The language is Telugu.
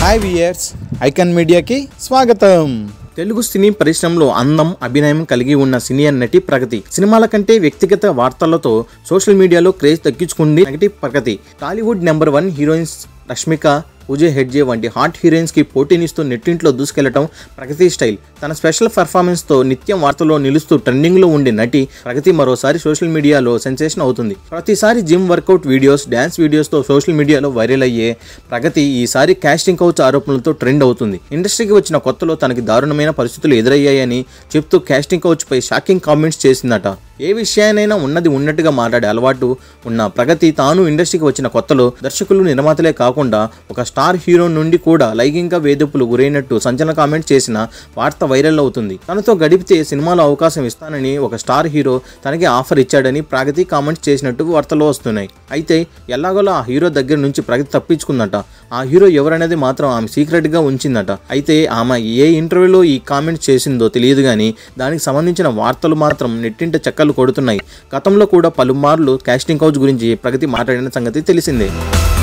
హాయ్ వియర్స్, ఐకాన్ మీడియాకి స్వాగతం. తెలుగు సినీ పరిశ్రమలో అందం, అభినయం కలిగి ఉన్న సీనియర్ నటి ప్రగతి సినిమాల కంటే వ్యక్తిగత వార్తలతో సోషల్ మీడియాలో క్రేజ్ తగ్గించుకుంది నటి Pragathi. Tollywood number 1 heroines Rashmika, Pooja Hegde వంటి హాట్ హీరోయిన్స్కి పోటీనిస్తూ నెట్టింట్లో దూసుకెళ్లటం ప్రగతి స్టైల్. తన స్పెషల్ పర్ఫార్మెన్స్తో నిత్యం వార్తల్లో నిలుస్తూ ట్రెండింగ్లో ఉండే నటి ప్రగతి మరోసారి సోషల్ మీడియాలో సెన్సేషన్ అవుతుంది. ప్రతిసారి జిమ్ వర్కౌట్ వీడియోస్, డ్యాన్స్ వీడియోస్తో సోషల్ మీడియాలో వైరల్ అయ్యే ప్రగతి ఈసారి కాస్టింగ్ కౌచ్ ఆరోపణలతో ట్రెండ్ అవుతుంది. ఇండస్ట్రీకి వచ్చిన కొత్తలో తనకి దారుణమైన పరిస్థితులు ఎదురయ్యాయని చెప్తూ కాస్టింగ్ కౌచ్ పై షాకింగ్ కామెంట్స్ చేసిందట. ఏ విషయానైనా ఉన్నది ఉన్నట్టుగా మాట్లాడే అలవాటు ఉన్న ప్రగతి తాను ఇండస్ట్రీకి వచ్చిన కొత్తలో దర్శకులు, నిర్మాతలే కాకుండా ఒక స్టార్ హీరో నుండి కూడా లైంగిక వేధింపులు గురైనట్టు సంచలన కామెంట్ చేసిన వార్త వైరల్ అవుతుంది. తనతో గడిపితే సినిమాలో అవకాశం ఇస్తానని ఒక స్టార్ హీరో తనకి ఆఫర్ ఇచ్చాడని ప్రగతి కామెంట్స్ చేసినట్టు వార్తలు వస్తున్నాయి. అయితే ఎలాగోలా ఆ హీరో దగ్గర నుంచి ప్రగతి తప్పించుకుందట. ఆ హీరో ఎవరనేది మాత్రం ఆమె సీక్రెట్ గా ఉంచిందట. అయితే ఆమె ఏ ఇంటర్వ్యూలో ఈ కామెంట్ చేసిందో తెలియదు కానీ దానికి సంబంధించిన వార్తలు మాత్రం నెట్టింట చక్కర్లు కొడుతున్నాయి. గతంలో కూడా పలుమార్లు కాస్టింగ్ కౌచ్ గురించి ప్రగతి మాట్లాడిన సంగతి తెలిసిందే.